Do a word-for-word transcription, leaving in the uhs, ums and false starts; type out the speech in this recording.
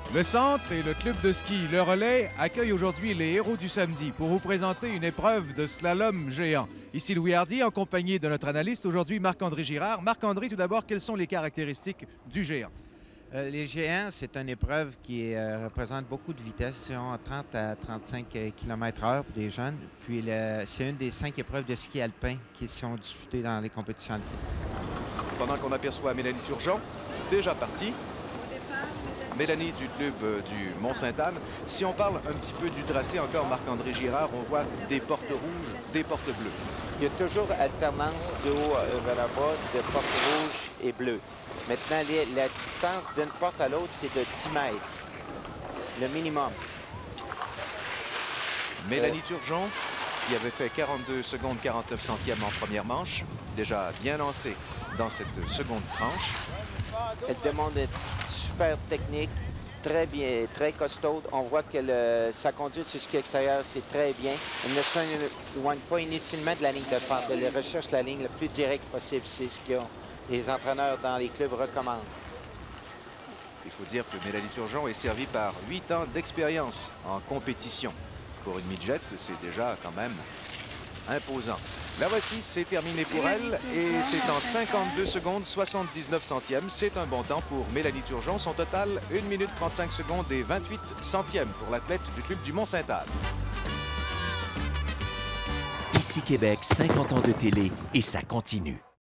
Le centre et le club de ski Le Relais accueillent aujourd'hui les héros du samedi pour vous présenter une épreuve de slalom géant. Ici Louis Hardy en compagnie de notre analyste aujourd'hui Marc-André Girard. Marc-André, tout d'abord, quelles sont les caractéristiques du géant? Euh, les géants, c'est une épreuve qui euh, représente beaucoup de vitesse, c'est trente à trente-cinq kilomètres heure pour les jeunes. Puis c'est une des cinq épreuves de ski alpin qui sont disputées dans les compétitions alpines. Pendant qu'on aperçoit Mélanie Turgeon, déjà partie. Mélanie du club euh, du Mont-Sainte-Anne. Si on parle un petit peu du tracé encore, Marc-André Girard, on voit des portes rouges, des portes bleues. Il y a toujours alternance de haut vers la bas de portes rouges et bleues. Maintenant, les, la distance d'une porte à l'autre, c'est de dix mètres, le minimum. Mélanie euh... Turgeon, qui avait fait quarante-deux secondes quarante-neuf centièmes en première manche, déjà bien lancée dans cette seconde tranche. Elle demande une super technique, très bien, très costaude. On voit que le, sa conduite sur ski extérieur, c'est très bien. Elle ne s'éloigne pas inutilement de la ligne de pente. Elle recherche la ligne le plus directe possible. C'est ce que les entraîneurs dans les clubs recommandent. Il faut dire que Mélanie Turgeon est servie par huit ans d'expérience en compétition. Pour une midget, c'est déjà quand même imposant. La voici, c'est terminé pour elle et c'est en cinquante-deux secondes soixante-dix-neuf centièmes. C'est un bon temps pour Mélanie Turgeon. Son total, une minute trente-cinq secondes et vingt-huit centièmes pour l'athlète du club du Mont-Sainte-Anne. Ici Québec, cinquante ans de télé et ça continue.